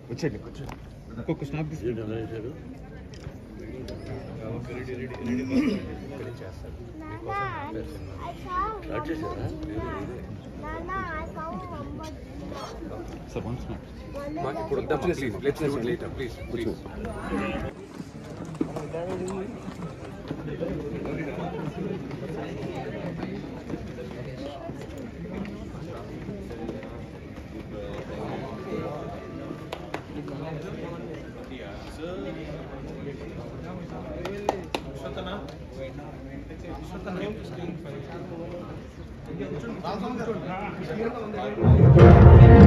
వచ్చేది ఇంకొక స్నాప్ చేశారు సార్ వన్ స్నాప్ ఇప్పుడు వద్దాం please let's do it later please please Shatana.